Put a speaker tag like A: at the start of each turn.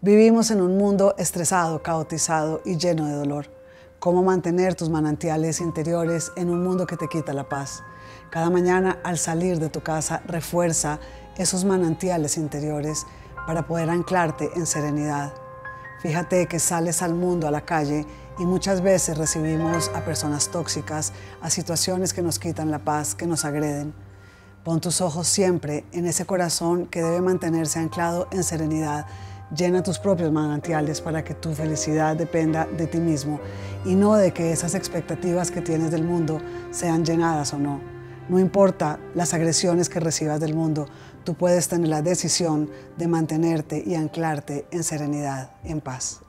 A: Vivimos en un mundo estresado, caotizado y lleno de dolor. ¿Cómo mantener tus manantiales interiores en un mundo que te quita la paz? Cada mañana al salir de tu casa refuerza esos manantiales interiores para poder anclarte en serenidad. Fíjate que sales al mundo, a la calle, y muchas veces recibimos a personas tóxicas, a situaciones que nos quitan la paz, que nos agreden. Pon tus ojos siempre en ese corazón que debe mantenerse anclado en serenidad. Llena tus propios manantiales para que tu felicidad dependa de ti mismo y no de que esas expectativas que tienes del mundo sean llenadas o no. No importa las agresiones que recibas del mundo, tú puedes tener la decisión de mantenerte y anclarte en serenidad, en paz.